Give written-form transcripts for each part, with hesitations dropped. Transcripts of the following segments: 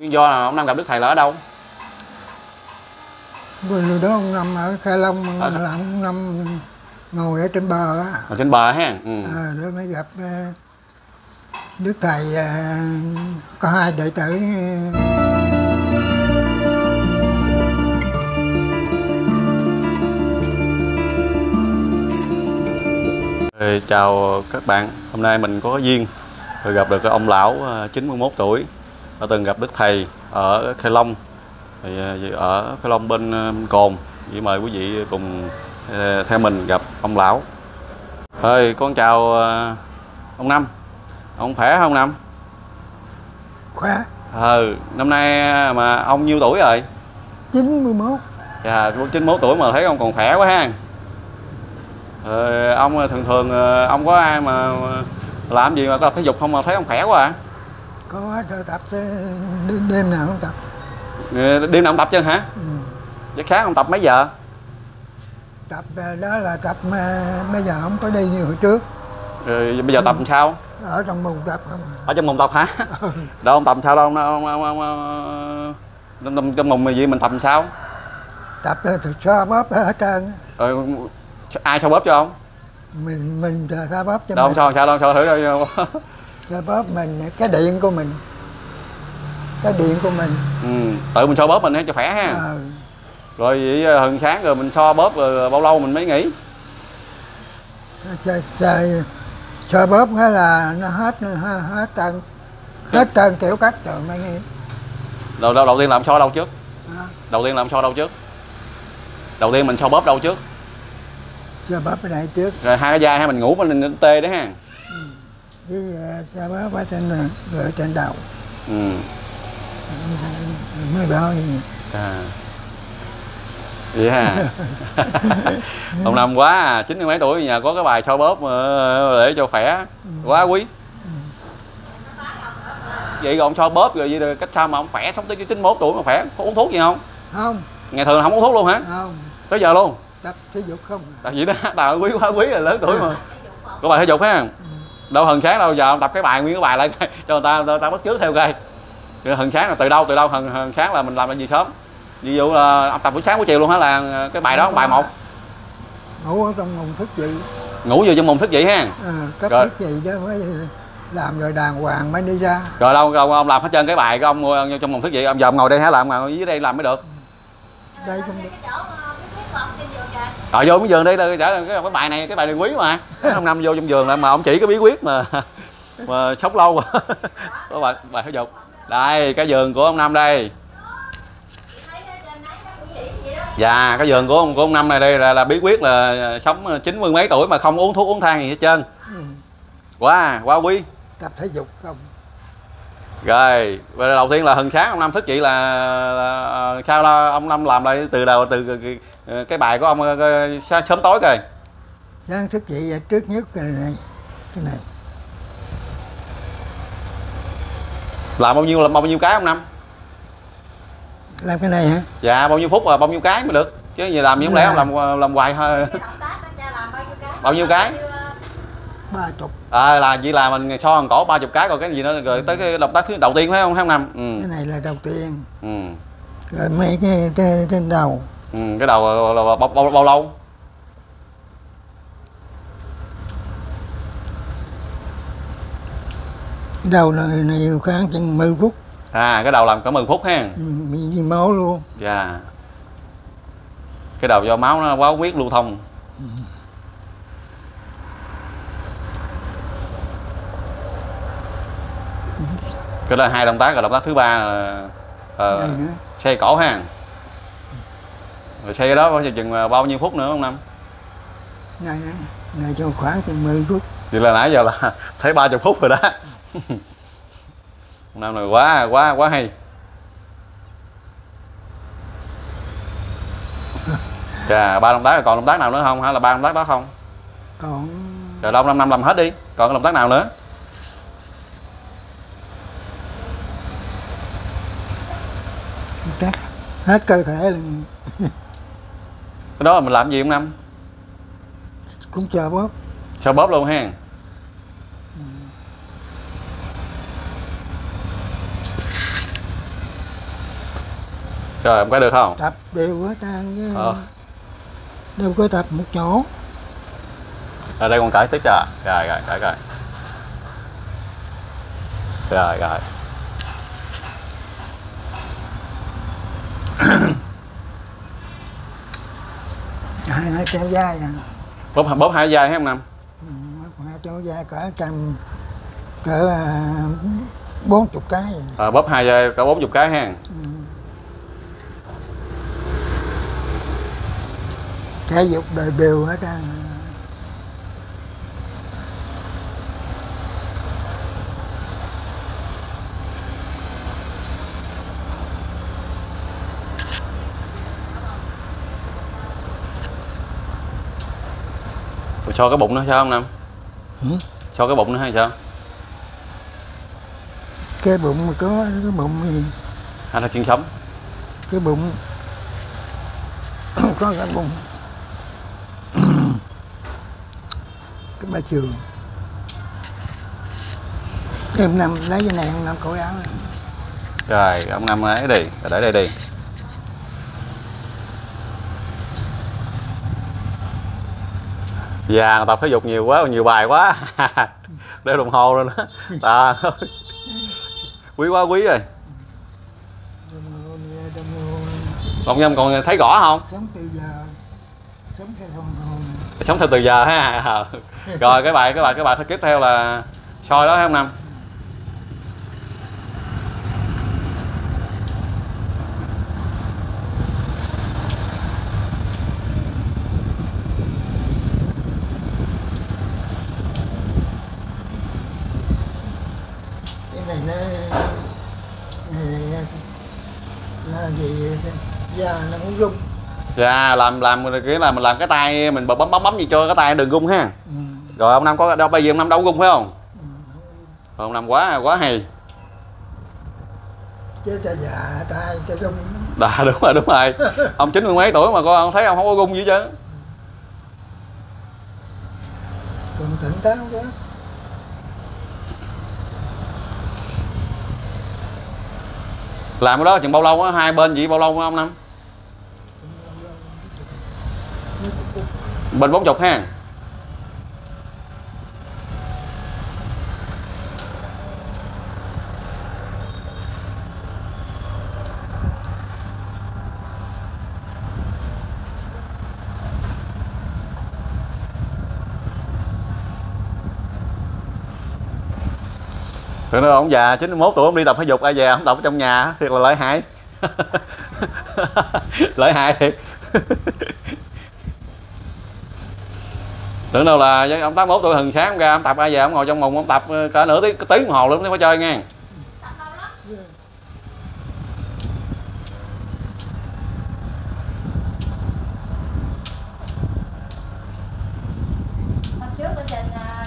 Nguyên do là ông Năm gặp Đức Thầy là ở đâu? Rồi đó ông Năm ở Khai Long là ông Năm ngồi ở trên bờ á. Ở trên bờ ha. Rồi mới gặp Đức Thầy, có hai đệ tử. Chào các bạn, hôm nay mình có duyên rồi gặp được cái ông lão 91 tuổi đã từng gặp Đức Thầy ở Khai Long. Thì ở Khai Long bên Cồn. Vậy mời quý vị cùng theo mình gặp ông lão. Con chào ông Năm. Ông khỏe không Năm? Khỏe. Năm nay mà ông nhiêu tuổi rồi? 91. Dạ, 91 tuổi mà thấy ông còn khỏe quá ha. Ông thường ông có ai mà làm gì mà có tập thể dục không mà thấy ông khỏe quá à? Có tập đêm nào không tập. Đêm nào ông tập chứ hả? Giấc sáng ông tập mấy giờ? Tập đó là tập mà bây giờ không có đi như hồi trước. Rồi bây giờ tập làm sao? Ở trong mùng tập không. Ở trong mùng tập hả? Đâu ông tập sao đâu trong mùng gì mình tập làm sao? Tập xoa bóp hết trơn. Rồi ai xoa bóp cho ông? Mình xoa bóp cho đâu mình. Đâu xoa thử đâu. Xoa bóp mình, cái điện của mình. Tự mình xoa bóp mình cho khỏe ha. Rồi vậy hừng sáng rồi mình xoa bóp rồi bao lâu mình mới nghỉ? Xoa bóp cái là nó hết trơn kiểu cách rồi mới nghỉ. Đầu tiên làm xoa đâu trước? Đầu tiên làm xoa đâu trước? Đầu tiên mình xoa bóp đâu trước? Xoa bóp ở đây trước. Rồi hai cái vai hay mình ngủ mình tê đấy ha. Với xoa bóp ở trên rồi trên đầu. Mới bao gì. Vậy ha. Ông Năm quá 90 mấy tuổi nhà có cái bài xoa bóp để cho khỏe quá quý. Vậy rồi ông xoa bóp rồi vậy cách sao mà ông khỏe sống tới 91 tuổi mà khỏe? Có uống thuốc gì không? Không. Ngày thường không uống thuốc luôn hả? Không. Tới giờ luôn? Tập thể dục không. Tập vậy đó, đào quý quá quý rồi, lớn tuổi mà. Có bài thể dục ha. Đâu hừng sáng đâu giờ ông tập cái bài nguyên cái bài lại cho người ta bắt chước theo coi. Hừng sáng là từ đâu hừng sáng là mình làm cái gì sớm? Ví dụ là ông tập buổi sáng buổi chiều luôn hả là cái bài đó bài một? Ngủ ở trong mùng thức dậy. Ngủ vô trong mùng thức dậy ha. Cấp thức dậy đó mới làm rồi đàng hoàng mới đi ra. Rồi đâu ông làm hết trơn cái bài của ông trong mùng thức dậy, ông giờ ông ngồi đây hả, làm ngồi dưới đây làm mới được. Đây cũng được. Rồi vô cái giường đây cái bài này cái bài này quý mà. Ông Năm vô trong giường mà ông chỉ cái bí quyết mà sống lâu mà. Có bài thể dục. Đây cái giường của ông Năm đây. Dạ cái giường của ông Năm này đây là bí quyết là sống 90 mấy tuổi mà không uống thuốc uống thang gì hết trơn. Quá quý. Tập thể dục không. Rồi đầu tiên là hừng sáng ông Năm thức dậy là sao đó ông Năm làm lại từ cái bài của ông sớm tối coi. Sáng thức dậy trước nhất cái này. Làm bao nhiêu cái ông Năm? Làm cái này hả? Dạ bao nhiêu phút và bao nhiêu cái mới được chứ gì làm gì không lẽ ông làm hoài thôi. Bao nhiêu cái? 30. Là chỉ là mình so một cổ 30 cái rồi cái gì nữa rồi tới cái động tác thứ đầu tiên phải không Năm? Cái này là đầu tiên. Rồi mấy cái trên đầu. Cái đầu là bao lâu? Đầu này khoảng chừng 10 phút. Cái đầu làm cả 10 phút ha. Bị máu luôn. Dạ. Cái đầu do máu nó quá huyết lưu thông. Cái đó là hai động tác, rồi động tác thứ ba là xoay cổ ha. Rồi xoay cái đó có chừng bao nhiêu phút nữa không Năm? Này cho khoảng chừng 10 phút. Vậy là nãy giờ là thấy 30 phút rồi đó. Năm này quá hay. Chà, 3 động tác rồi còn động tác nào nữa không hay là 3 động tác đó không? Còn. Rồi đâu Năm làm hết đi. Còn cái động tác nào nữa? Hết cơ thể luôn. Cái đó là mình làm gì không Năm? Cũng chờ bóp. Xoa bóp luôn ha. Rồi ông cái được không? tập đều hết trơn chứ Ờ. đâu có tập một chỗ. Ở đây con cởi tiếp cho. Rồi rồi cởi rồi. Rồi rồi. Hai treo dai à. Bóp hai vai hay không Năm? Hai treo dai cỡ 40 cái vậy. Bóp hai vai cỡ 40 cái ha. Thể dục đời đều hết trơn. Rồi cho cái bụng nữa sao không Năm? Cho cái bụng nữa hay sao? Cái bụng mà có cái bụng gì? Hay là chân sống? Cái bụng có cái bụng cái ba trường. Em Năm lấy cái này ông Năm cởi áo. Rồi ông Năm ấy đi, để đây đi. Già người tập thể dục nhiều quá, nhiều bài quá. Đeo đồng hồ rồi đó. À, quý quá quý rồi. Ông Nhâm còn thấy rõ không? Sống từ giờ, sống theo hồn hồn. Sống theo từ giờ ha. Rồi cái bài tiếp theo là soi đó hay không Năm? Cái này nó là gì da nó muốn rung. Dạ làm kiểu là mình làm cái tay mình bấm gì cho cái tay đừng rung ha. Rồi ông Năm có đâu bây giờ ông Năm đâu rung phải không? Ông Năm quá hay. Chứ cho già tay cho rung. Dạ đúng rồi. Ông 90 mấy tuổi mà con thấy ông không có rung gì chứ. Còn tỉnh táo quá. Làm cái đó chừng bao lâu á, hai bên gì bao lâu không Năm? Bên 40 ha. Rồi ông già 91 tuổi ông đi tập thể dục ai về không tập ở trong nhà thiệt là lợi hại. Lợi hại thiệt. Tưởng đâu là ông 81 tuổi hừng sáng ông ra ông tập ai về ông ngồi trong mùng ông tập cả nửa tiếng đồng hồ luôn mới phải chơi nghe. Trước ở trên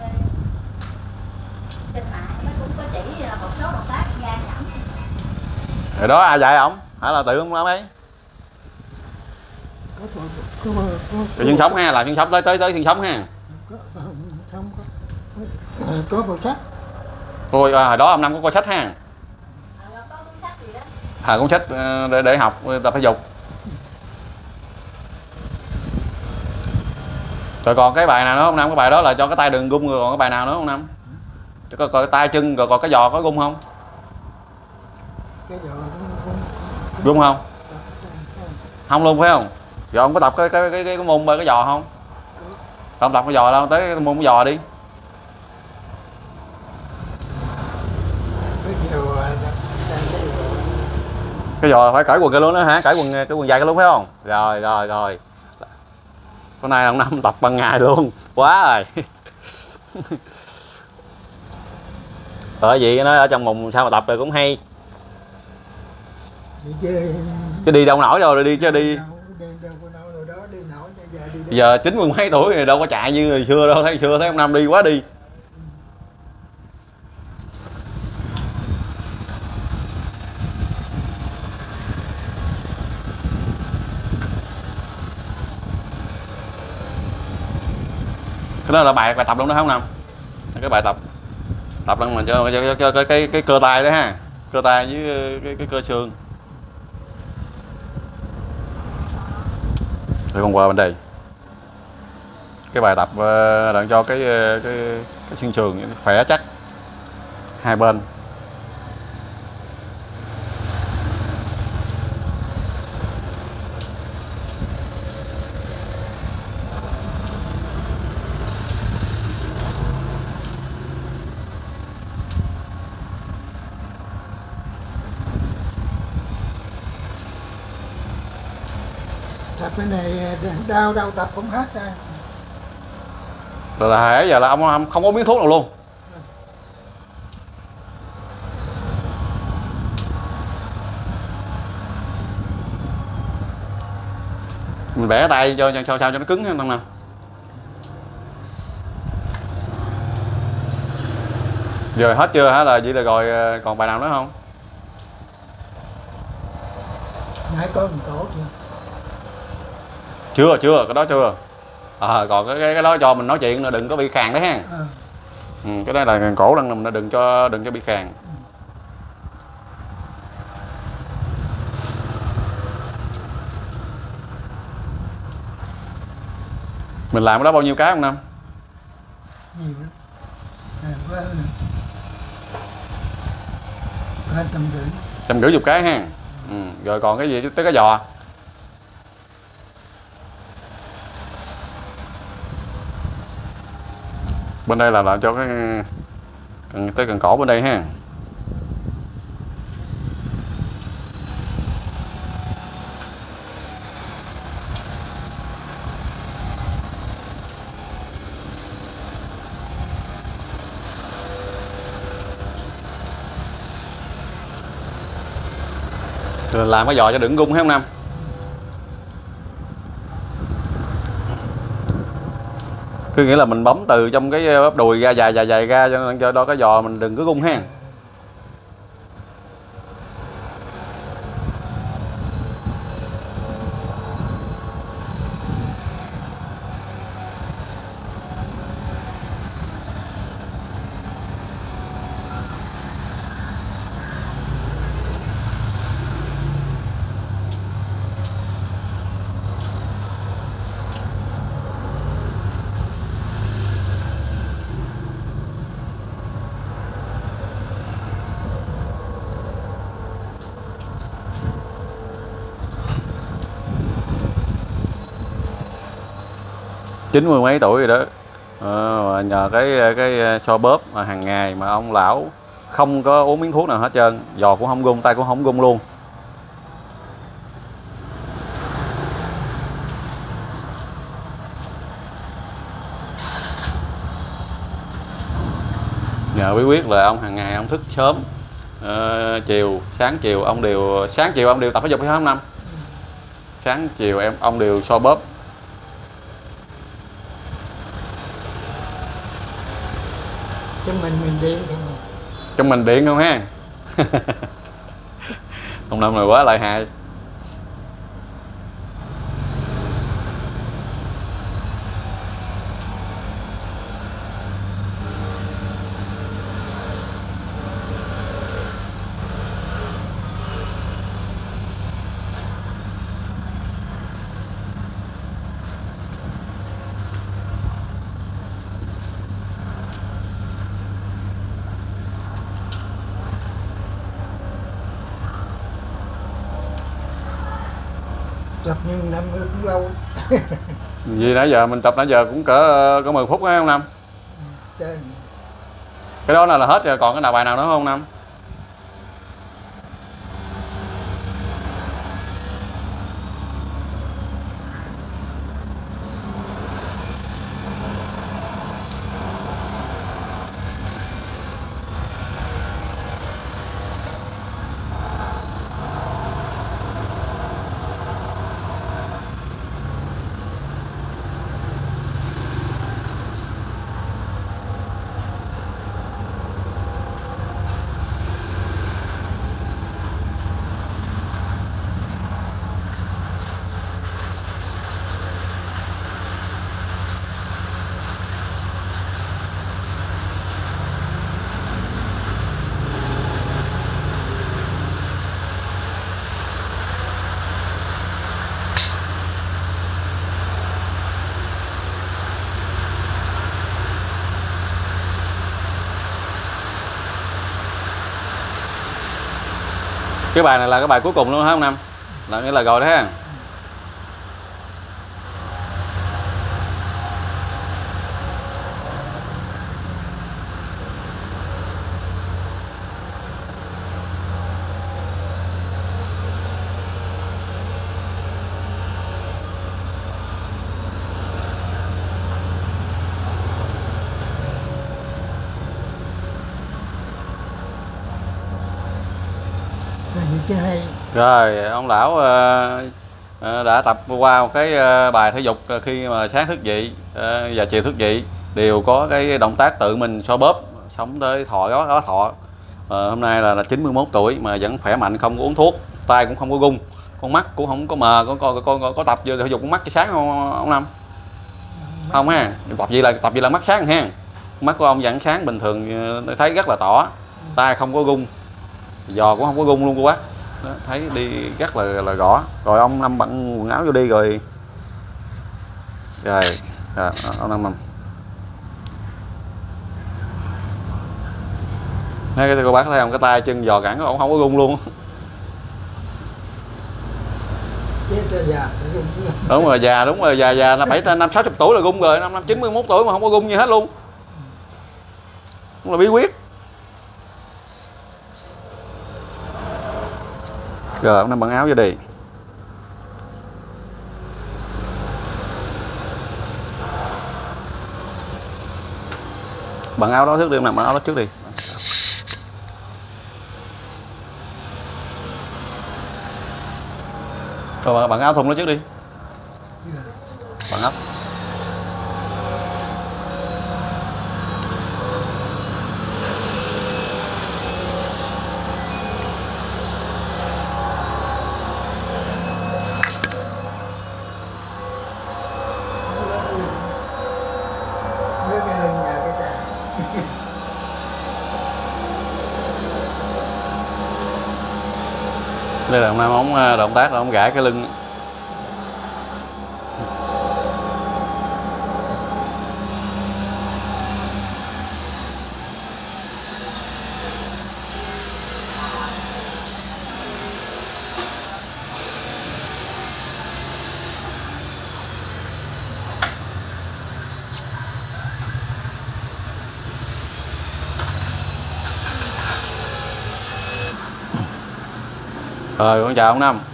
mạng nó cũng có chỉ một số động tác ga giảm. Rồi đó ai dạy ông? Hả là tự ông làm ấy? Rồi chân sống ha, làm chân sống tới chân sống ha. Có bộ sách. Ôi hồi đó ông Năm có coi sách ha. Có cuốn sách gì đó. Cuốn sách để học tập thể dục. Rồi còn cái bài nào nữa ông Năm? Cái bài đó là cho cái tay đừng rung, rồi còn cái bài nào nữa ông Năm? Coi tay chân rồi còn cái giò có rung không? Cái giò Rung không? Không luôn phải không? Rồi ông có tập cái môn bơi cái giò không? Không tập cái giò đâu, tới môn cái giò đi. Cái giò phải cởi quần cái luôn đó hả? Cởi quần cái quần dài cái luôn phải không? Rồi. Con này ông Năm tập ban ngày luôn. Quá rồi. Bởi vậy nó ở trong mùng sao mà tập rồi cũng hay. Chứ đi đâu nổi rồi đi chứ đi. Giờ 90 mấy tuổi rồi đâu có chạy như ngày xưa đâu, thấy ông Năm đi quá đi. Cái đó là bài tập luôn đó không Năm? Cái bài tập lên mà cho cái cơ tay đó ha, cơ tay với cái cơ xương. Rồi con qua bên đây. Cái bài tập làm cho cái xương sườn khỏe chắc hai bên. Tập cái này đau đau tập cũng hết ra. Rồi là hồi giờ là ông không có miếng thuốc nào luôn. Mình bẻ tay cho sao cho nó cứng không nào. Giờ hết chưa hả, là chỉ là rồi còn bài nào nữa không? Nãy có một cổ chưa? Chưa, cái đó chưa. Còn cái đó cho mình nói chuyện là đừng có bị khàn đấy ha. Cái đó là cổ đang đừng cho bị khàn. Mình làm cái đó bao nhiêu cái không Năm? Nhiều lắm. Hơn 150. 150 cái ha. Rồi còn cái gì tới cái giò. Bên đây là làm cho cái tới cần cổ bên đây ha. Rồi làm cái giò cho đừng gung hay không Nam? Cứ nghĩa là mình bấm từ trong cái bắp đùi ra dài ra cho đó cái giò mình đừng có gung ha. Chín mươi mấy tuổi rồi đó, nhờ cái xoa bóp mà hàng ngày mà ông lão không có uống miếng thuốc nào hết trơn, giò cũng không gung, tay cũng không gung luôn. Nhờ bí quyết là ông hàng ngày ông thức sớm, sáng chiều ông đều tập thể dục phải không Năm? Sáng chiều ông đều xoa bóp. Mình điện không? Trong mình điện không ha. Ông Năm này quá lợi hại. Tập nhưng năm cũng lâu. Vì nãy giờ mình tập nãy giờ cũng cỡ 10 phút không Năm? Trên. Cái đó là hết rồi, còn cái nào bài nào nữa không Năm? Cái bài này là cái bài cuối cùng luôn hả ông Năm? Là nghĩa là rồi đấy ha. Là những cái hay. Rồi ông lão đã tập qua một cái bài thể dục khi mà sáng thức dậy và chiều thức dậy đều có cái động tác tự mình xoa bóp sống tới thọ đó thọ. Hôm nay là 91 tuổi mà vẫn khỏe mạnh, không có uống thuốc, tay cũng không có rung, con mắt cũng không có mờ. Con có tập thể dục con mắt sáng không ông Năm? Không ha, tập gì là mắt sáng ha. Mắt của ông vẫn sáng bình thường, thấy rất là tỏ, tay không có rung, giò cũng không có rung luôn cô bác. Đó, thấy đi rất là rõ. Rồi ông Năm bận quần áo vô đi rồi. Rồi ông Năm thấy cái cô bác thấy không, cái tay chân giò cẳng của ông không có rung luôn. Đúng rồi, già, đúng rồi, già là 60 tuổi là rung rồi, năm 91 tuổi mà không có rung gì hết luôn. Cũng là bí quyết. Rồi ông Năm bận áo vô đi. Bận áo đó trước đi ông Năm, bận áo đó trước đi. Rồi bận áo thun đó trước đi. Bận áo. Đây là ông Năm ông động tác là ông gãi cái lưng. Rồi con chào ông Năm.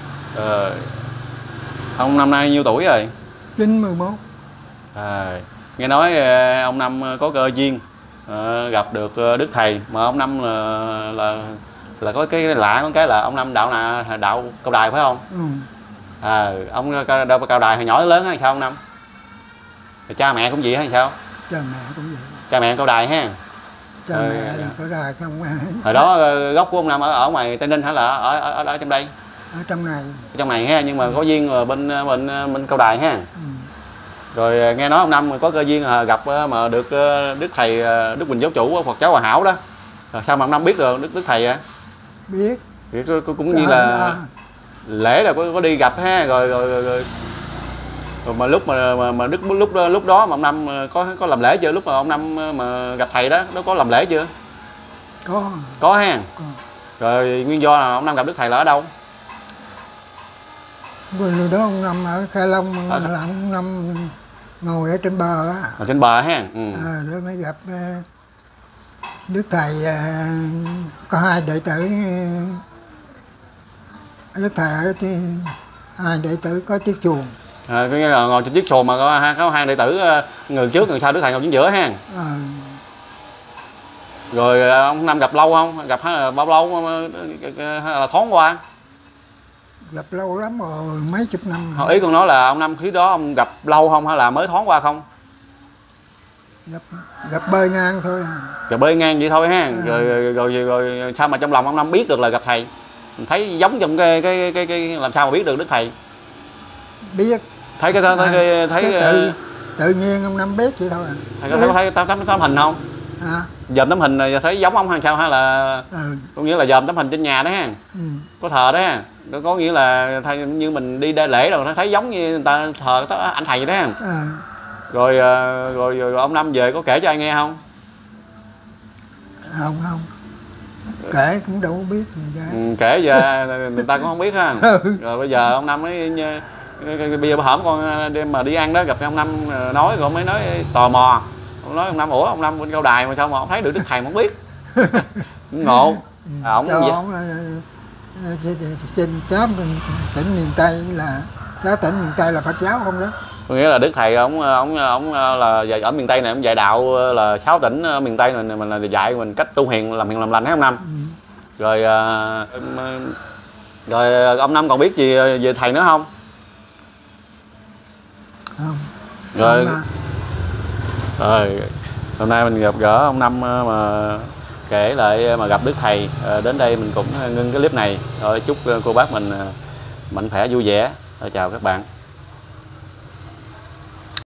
Ông năm nay nhiêu tuổi rồi? 91. Nghe nói ông Năm có cơ duyên gặp được Đức Thầy, mà ông Năm là có cái lạ, có cái là ông Năm đạo Cao Đài phải không? Ông Cao Đài hồi nhỏ đến lớn hay sao ông Năm? Thì cha mẹ cũng vậy hay sao? Cha mẹ cũng vậy. Cha mẹ Cao Đài ha. Cha mẹ là Cao Đài không. Hồi đó gốc của ông Năm ở ngoài Tây Ninh hay là ở trong đây? Ở trong này. Ở trong này ha, nhưng mà có duyên bên Cao Đài ha. Rồi nghe nói ông Năm có cơ duyên gặp mà được Đức Thầy Đức Bình Giáo Chủ Phật Giáo Hòa Hảo đó. Rồi sao mà ông Năm biết được Đức Thầy à? Biết. Cũng như là lễ là có đi gặp ha, rồi mà lúc đó mà ông Năm có làm lễ chưa? Lúc mà ông Năm mà gặp thầy đó, nó có làm lễ chưa? Có ha. Rồi nguyên do là ông Năm gặp Đức Thầy là ở đâu? Lúc đó ông Năm ở Khai Long, là ông Năm ngồi ở trên bờ á. Ở trên bờ ha. Rồi mới gặp Đức Thầy, có hai đệ tử. Đức Thầy ở hai đệ tử có chiếc xuồng. Ngồi trên chiếc xuồng mà có hai đệ tử, người trước người sau Đức Thầy ngồi chính giữa ha. Rồi ông Năm gặp lâu không? Gặp bao lâu hay là thoáng qua? Gặp lâu lắm rồi, mấy chục năm rồi. Ý con nói là ông Năm khi đó ông gặp lâu không hay là mới thoáng qua không? Gặp bơi ngang thôi. Gặp bơi ngang vậy thôi ha. Rồi sao mà trong lòng ông Năm biết được là gặp thầy? Mình thấy giống trong cái làm sao mà biết được Đức Thầy? Biết. Thấy tự nhiên ông Năm biết vậy thôi. Thầy có thấy tấm hình không? Dòm tấm hình này thấy giống ông hay sao, hay là có nghĩa là dòm tấm hình trên nhà đó ha. Có thờ đó ha. Có nghĩa là như mình đi lễ rồi thấy giống như người ta thờ anh thầy vậy đó ha. Rồi ông Năm về có kể cho ai nghe không? Không. kể cũng đâu có biết gì ra. Kể giờ người ta cũng không biết ha. Rồi bây giờ ông Năm mới bây giờ hổm con đêm mà đi ăn đó gặp ông Năm nói, rồi mới nói tò mò. Ông nói ông Năm, ủa ông Năm bên Cao Đài mà sao mà ông thấy được Đức Thầy mà không biết. Ngộ. Ổng cho vậy. ông xin sớm tỉnh miền Tây là sáu tỉnh miền Tây là Phật giáo không đó. Có nghĩa là Đức Thầy ông là ở miền Tây này, ông dạy đạo là 6 tỉnh miền Tây này, mình là dạy mình cách tu hiền làm lành hết ông Năm. Rồi rồi ông Năm còn biết gì về thầy nữa không? Không. Rồi rồi hôm nay mình gặp gỡ ông Năm mà kể lại mà gặp Đức Thầy, đến đây mình cũng ngưng cái clip này. Rồi chúc cô bác mình mạnh khỏe vui vẻ. Chào các bạn.